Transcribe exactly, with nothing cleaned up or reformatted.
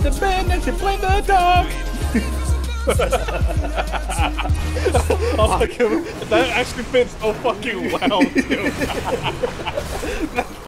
the band and she played the dog. Oh my god, that actually fits so fucking well, too.